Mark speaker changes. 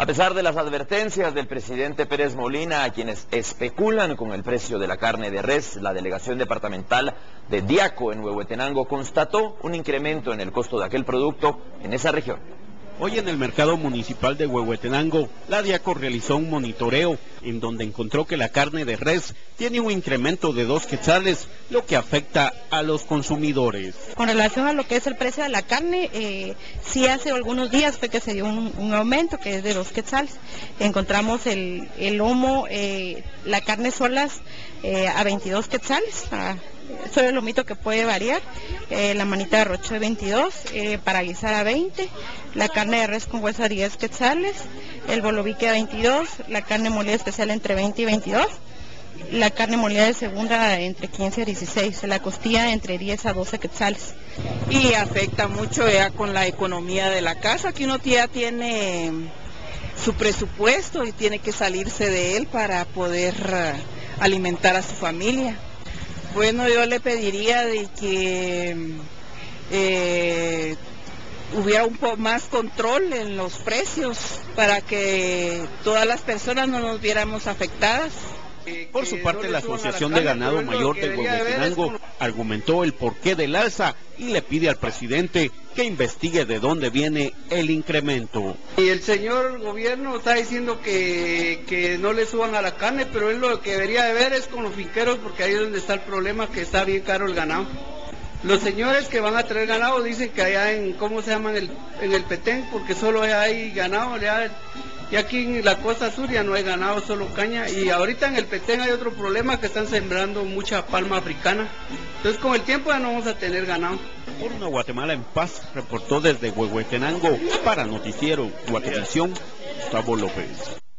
Speaker 1: A pesar de las advertencias del presidente Pérez Molina a quienes especulan con el precio de la carne de res, la delegación departamental de Diaco en Huehuetenango constató un incremento en el costo de aquel producto en esa región.
Speaker 2: Hoy en el mercado municipal de Huehuetenango, la Diaco realizó un monitoreo en donde encontró que la carne de res tiene un incremento de 2 quetzales, lo que afecta a los consumidores.
Speaker 3: Con relación a lo que es el precio de la carne, sí hace algunos días fue que se dio un aumento que es de 2 quetzales. Encontramos el lomo, la carne solas a 22 quetzales, eso es lo mito que puede variar, la manita de rocho de 22, para guisar a 20, la carne de res con hueso a 10 quetzales, el bolobique a 22, la carne molida especial entre 20 y 22, la carne molida de segunda entre 15 y 16, la costilla entre 10 a 12 quetzales.
Speaker 4: Y afecta mucho ya con la economía de la casa, que uno ya tiene su presupuesto y tiene que salirse de él para poder alimentar a su familia. Bueno, yo le pediría de que hubiera un poco más control en los precios para que todas las personas no nos viéramos afectadas.
Speaker 2: Por su parte, la Asociación de Ganado Mayor de Huehuetenango argumentó el porqué del alza y le pide al presidente que investigue de dónde viene el incremento.
Speaker 5: Y el señor gobierno está diciendo que no le suban a la carne, pero él lo que debería de ver es con los finqueros, porque ahí es donde está el problema, que está bien caro el ganado. Los señores que van a traer ganado dicen que allá en, ¿cómo se llama? En el Petén, porque solo hay ganado, y aquí en la costa sur ya no hay ganado, solo caña, y ahorita en el Petén hay otro problema, que están sembrando mucha palma africana, entonces con el tiempo ya no vamos a tener ganado.
Speaker 2: Por una Guatemala en paz, reportó desde Huehuetenango para Noticiero Guatemala, Gustavo López.